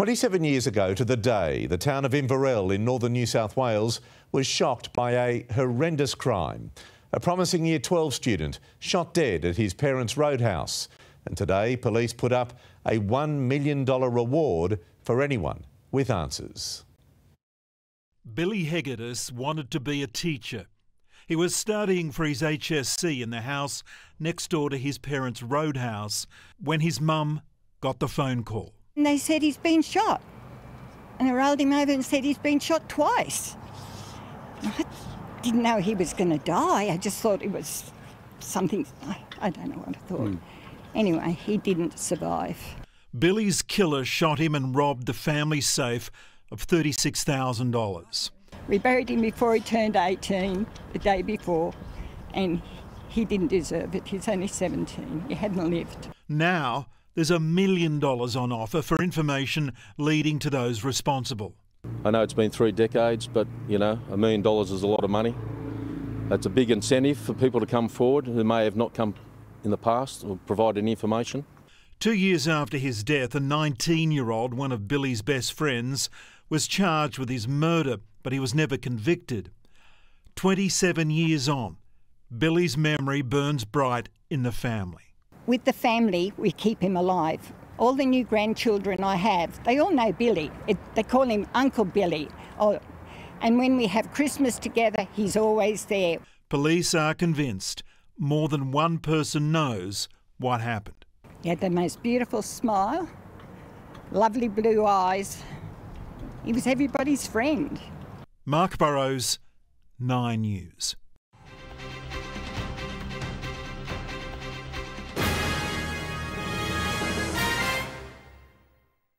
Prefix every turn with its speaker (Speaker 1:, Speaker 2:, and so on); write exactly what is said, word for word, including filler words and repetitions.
Speaker 1: twenty-seven years ago to the day, the town of Inverell in northern New South Wales was shocked by a horrendous crime. A promising Year twelve student shot dead at his parents' roadhouse. And today, police put up a one million dollar reward for anyone with answers.
Speaker 2: Billy Hegedus wanted to be a teacher. He was studying for his H S C in the house next door to his parents' roadhouse when his mum got the phone call.
Speaker 3: And they said he's been shot. And I rolled him over and said he's been shot twice. I didn't know he was going to die. I just thought it was something, I, I don't know what I thought. Mm. Anyway, he didn't survive.
Speaker 2: Billy's killer shot him and robbed the family safe of thirty-six thousand dollars.
Speaker 3: We buried him before he turned eighteen, the day before, and he didn't deserve it. He's only seventeen. He hadn't lived.
Speaker 2: Now there's a million dollars on offer for information leading to those responsible.
Speaker 4: I know it's been three decades, but, you know, a million dollars is a lot of money. That's a big incentive for people to come forward who may have not come in the past or provided information.
Speaker 2: Two years after his death, a nineteen-year-old, one of Billy's best friends, was charged with his murder, but he was never convicted. twenty-seven years on, Billy's memory burns bright in the family.
Speaker 3: With the family, we keep him alive. All the new grandchildren I have, they all know Billy. It, they call him Uncle Billy. Oh, and when we have Christmas together, he's always there.
Speaker 2: Police are convinced more than one person knows what happened.
Speaker 3: He had the most beautiful smile, lovely blue eyes. He was everybody's friend.
Speaker 2: Mark Burrows, Nine News.